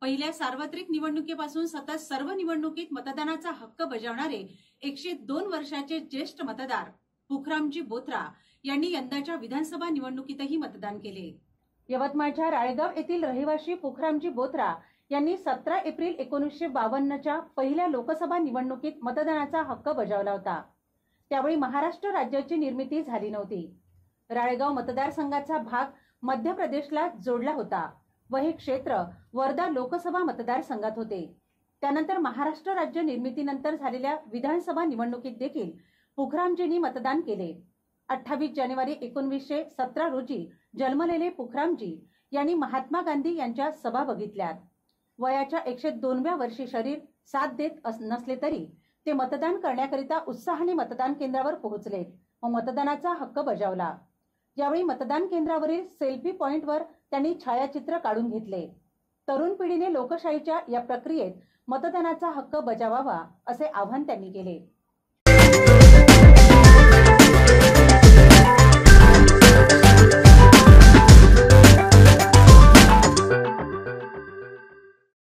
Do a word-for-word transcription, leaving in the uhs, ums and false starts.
पहिल्या सार्वत्रिक निवडणुकीपासून सतत सर्व निवडणुकीत मतदानाचा हक्क बजावणारे एकशे दोन वर्षाचे ज्येष्ठ मतदार पुखरामजी बोथरा यांनी यंदाच्या विधानसभा निवडणुकीतही मतदान केले। यवतमाळच्या राळेगाव येथील रहिवासी पुखरामजी बोथरा यांनी सतरा एप्रिल एकोणीसशे बावन्नच्या पहिल्या लोकसभा निवडणुकीत मतदानाचा हक्क बजावला होता। त्यावेळी महाराष्ट्र राज्याची निर्मिती झाली नव्हती। राळेगाव मतदारसंघाचा भाग मध्य प्रदेशला जोडला होता व हे क्षेत्र वर्धा लोकसभा मतदारसंघात होते। त्यानंतर महाराष्ट्र राज्य निर्मितीनंतर झालेल्या विधानसभा निवडणुकीत देखील पुखरामजींनी मतदान केले। अठ्ठावीस जानेवारी एकोणीसशे सतरा रोजी जन्मलेले पुखरामजी यांनी महात्मा गांधी यांच्या सभा बघितल्यात। वयाच्या एकशे दोनव्या वर्षी शरीर साथ देत नसले तरी ते मतदान करण्याकरिता उत्साहाने मतदान केंद्रावर पोहोचले व मतदानाचा हक्क बजावला। यावेळी मतदान केंद्रावरील सेल्फी पॉइंटवर त्यांनी छायाचित्र काढून घेतले। तरुण पिढीने लोकशाहीच्या या प्रक्रियेत मतदानाचा हक्क बजावावा असे आवाहन त्यांनी केले।